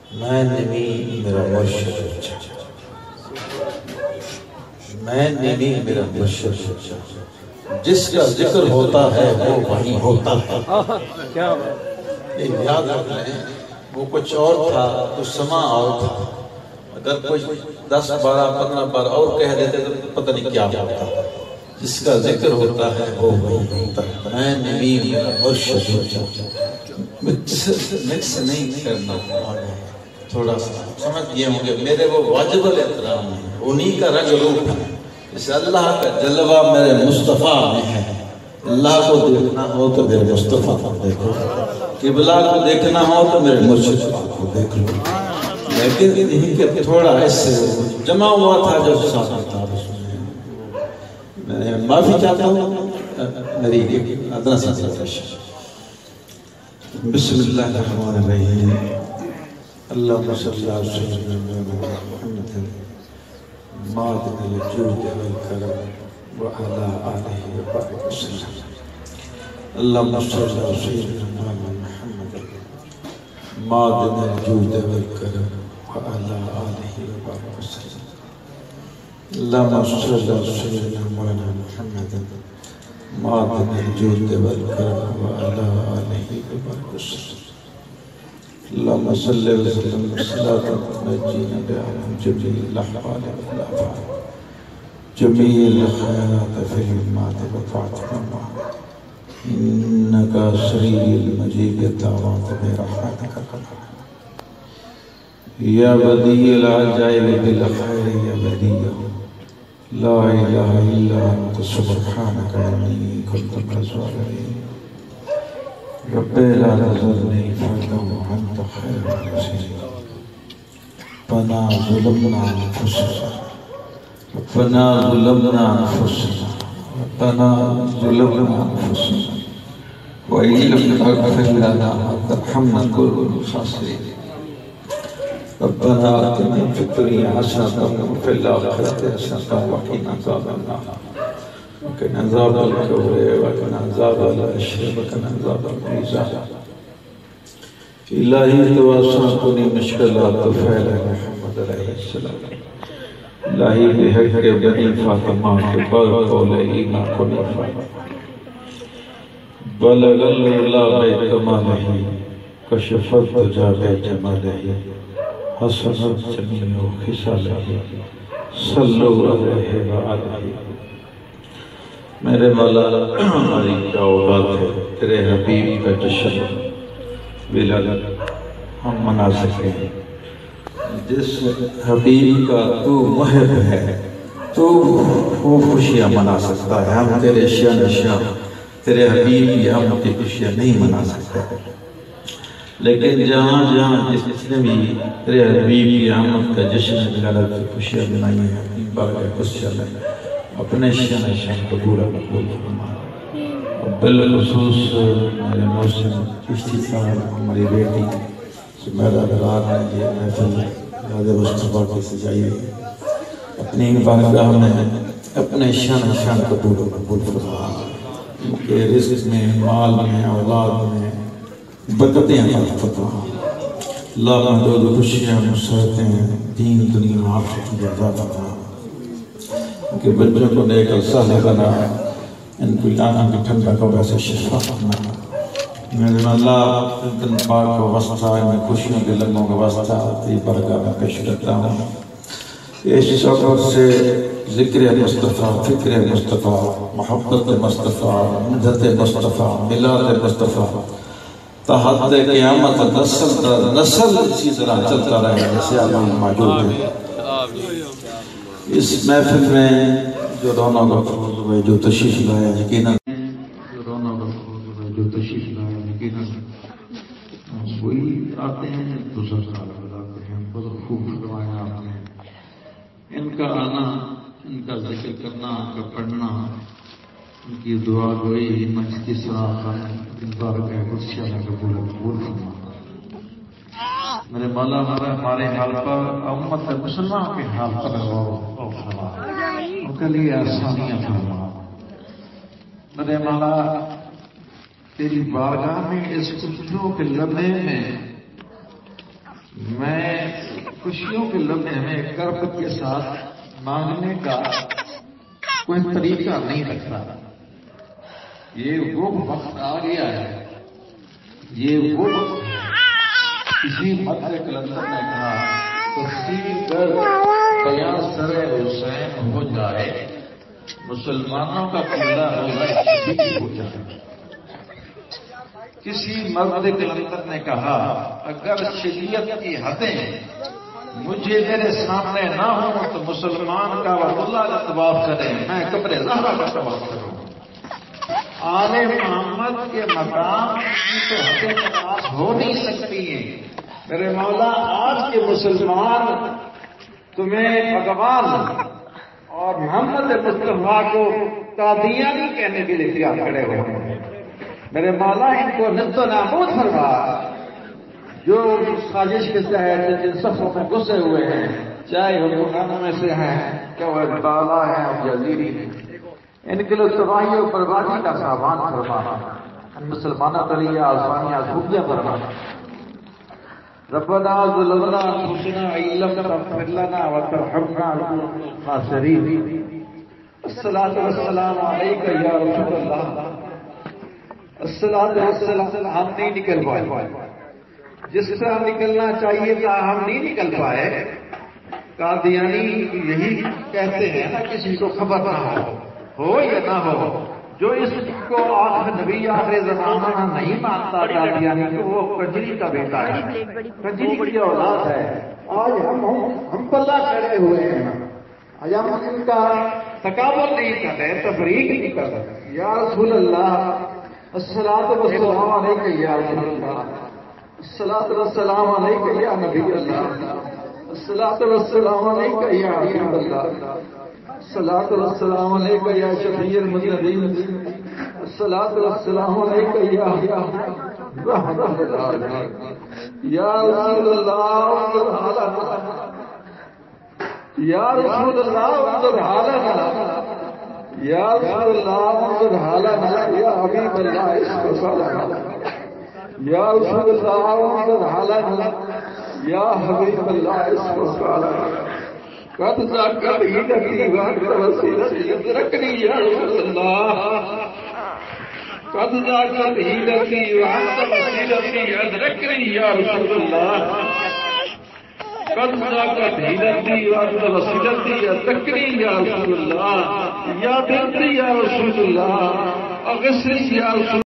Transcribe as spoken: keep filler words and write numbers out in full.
میں نہیں میرا مرشد اچھا، میں نہیں میرا مرشد اچھا، جس کا ذکر ہوتا ہے وہ وہی ہوتا ہے۔ کیا بات، یہ یاد رکھ لیں، وہ کچھ اور تھا، کچھ سما اور تھا۔ اگر کوئی دس بارہ پندرہ بار اور کہہ دیتے تو پتہ نہیں کیا ہوتا۔ جس کا ذکر ہوتا ہے وہ وہی ہوتا ہے۔ میں نہیں میرا مرشد اچھا، مکس نہیں کرنا، تھوڑا سا سمجھ گئے ہوں گے۔ میرے وہ واجب الاحترام ہیں، انہی کا رنگ روپ ہے۔ اس اللہ کا جلوہ میرے مصطفیٰ میں ہے۔ اللہ کو دیکھنا ہو تو میرے مصطفیٰ کو دیکھو، قبلہ کو دیکھنا ہو تو میرے مرشد کو دیکھ لو۔ لیکن انہی کے تھوڑا ایسے جمع ہوا تھا جو ساتھ کتاب سنے۔ میں معافی چاہتا ہوں میری ادنا سا سرش۔ بسم اللہ الرحمن الرحیم، اللہم صلی اللہ علیہ وسلم مادن الجود والکرم وعلا آلہ وبارک وسلم۔ اللہم صلی اللہ علیہ وسلم مادن الجود والکرم وعلا آلہ وبارک وسلم۔ اللہم صلی اللہ علیہ وسلم محمد مادن الجود والکرم وعلا آلہ وبارک وسلم۔ اللہم صلی اللہ علیہ وسلم صلاة نجینا بها جمیع الاحوال والآفات جمیع الخیرات فی المات وفاتحہ انکا سریع المجیب الدعوات برحمتک یا بدیع العجائب بالخیر یا بدیع لا الہ الا انت سبحانک انی کنت من الظالمین۔ رب لا تذرنی فردا وانت خیر الرازقین۔ ربنا ظلمنا انفسنا ربنا ظلمنا انفسنا ربنا ظلمنا انفسنا وإن لم تغفر لنا وترحمنا نكون من الخاسرين۔ ربنا آتنا في الدنيا حسنة وفي الآخرة حسنة وقنا عذاب النار وقنا عذاب القبر وقنا عذاب الحشر وقنا عذاب الميزان۔ الہی تواسع کنی مشکلات فعل محمد علیہ السلام۔ الہی بحق بنی فاطمہ کے بل قول ایمان کنی فاطمہ بلغ اللہ بکمالہ کشفت دجا بجمالہ حسنت جمیع خصالہ صلو علیہ وآلہ۔ میرے مولا ہماری کیا بات ہے، تیرے حبیب کا جشن بلال ہم منا سکیں۔ جس حبیب کا تو محب ہے تو وہ خوشیاں منا سکتا ہے۔ ہم تیرے شان شان تیرے حبیب کی ہم کی خوشیاں نہیں منا سکتے، لیکن جہاں جہاں جس نے بھی تیرے حبیب کی آمد کا جشن بلالت کی خوشیاں بنائی ہیں، اپنی بارگاہ خوشیاں میں اپنے شان شان کو پورا قبول فرما۔ بالخصوص میرے محسن چشتی صاحب، ہماری بیٹی سمیرہ درار نے یہ محفل یاد مصطفیٰ کی سجائی ہے، اپنی بارگاہ میں اپنے شان شان کو پورا قبول فرما۔ ان کے رزق میں، مال میں، اولاد میں برکتیں عطا فرما۔ اللہ محدود خوشیاں مسرتیں دین دنیا آخرت کی عطا فرما۔ ان کے بچوں کو نیک اور صالح بنا، ان کو آنکھ کی ٹھنڈا کعبہ سے شفا فرما۔ میرے اللہ تن پاک و وسطہ ان خوشیوں کے لمحوں کا واسطہ تیری بارگاہ میں پیش کرتا ہوں۔ اس شوقت سے ذکر مصطفیٰ، فکر مصطفیٰ، محبت مصطفیٰ، مدحت مصطفیٰ، میلاد مصطفیٰ تحت قیامت نسل در نسل اسی طرح چلتا رہے جیسے آپ موجود ہیں۔ اس محفل میں جو رونق افروز ہوئے، جو تشریف لایا، یقیناً جو رونق افروز ہوئے، جو تشریف لایا، یقیناً وہی آتے ہیں دوسرا سال بتاتے ہیں۔ بہت خوب فرمایا آپ نے۔ ان کا آنا، ان کا ذکر کرنا، ان کا پڑھنا، ان کی دعا گوئی منچ کی سراخان ان بارگاہ قدسیہ میں قبول قبول فرما۔ میرے مولا ہمارے حال پر، امت مسلمان کے حال پر غور فرما، ان کے لیے آسانیاں فرما۔ میرے مولا تیری بارگاہ میں اس گفتگو کے لمحے میں میں وسلم نے ہمیں کرب کے ساتھ مانگنے کا کوئی طریقہ نہیں رکھا. یہ وہ وقت آ گیا ہے، یہ وہ وقت ہے. کسی مدر کلندر نے کہا تفسیر کر بیان سر حسین ہو جائے، مسلمانوں کا قبلہ روزہ ہو جائے. کسی مرد کلندر نے کہا اگر شریعت کی حدیں مجھے میرے سامنے نہ ہوں تو مسلمان کا بیت اللہ کا طواف کریں، میں قبر زہرا کا طواف کروں. آل محمد کے مقام کی تو حدیں پاس ہو نہیں سکتی ہیں. میرے مولا آج کے مسلمان تمہیں بھگوان اور محمد مصطفیٰ کو قادیانی کہنے کے لیے تیار کھڑے ہوئے ہیں. میرے مولا ان کو نت و نابود فرما. جو سازش کے تحت جن صفوں میں گھسے ہوئے ہیں، چاہے حکمرانوں میں سے ہیں کیا وہ بالا ہیں اور جزیری ہیں، ان کے لیے تباہی و بربادی کا سامان فرما. مسلمانوں کے لیے آسانیاں خوبیاں فرما. ربنا ظلمنا انفسنا وان لم تغفر لنا وترحمنا لنكن من الخاسرين. الصلاة والسلام عليك يا رسول الله. الصلاة والسلام. ہم نہیں نکل پائے جس طرح نکلنا چاہیے تھا، ہم نہیں نکل پائے. قادیانی یہی کہتے ہیں نا کسی کو خبر نہ ہو ہو یا نہ ہو. جو اس کو آخر نبی آخر زمانہ نہیں مانتا قادیانی تو وہ کجری کا بیٹا ہے، کجری کی اولاد ہے. آج ہم ہم پلہ کھڑے ہوئے ہیں، آج ہم ان کا تقابل نہیں کر رہے، تفریق نہیں کر رہے. یا رسول اللہ الصلاۃ والسلام علیک یا رسول اللہ، الصلاۃ والسلام علیک یا نبی اللہ، الصلاۃ والسلام علیک یا حبیب اللہ، الصلاۃ والسلام علیک یا شفیع المذنبین، الصلاۃ والسلام علیک یا رحمۃ اللہ. یا رسول اللہ انظر حالنا، یا رسول اللہ انظر حالنا، یا رسول اللہ انظر حالنا، یا حبیب اللہ عشق صالحنا، یا رسول اللہ انظر حالنا، یا حبیب اللہ عشق صالحنا. قد ذاکر ہی وقت وسیلتی ادرکنی یا رسول اللہ، قد ذاکر ہی وقت وسیلتی ادرکنی یا رسول اللہ، قد ذاکر ہی وقت وسیلتی ادرکنی یا رسول اللہ. یا بنتی یا رسول اللہ اغسلی یا رسول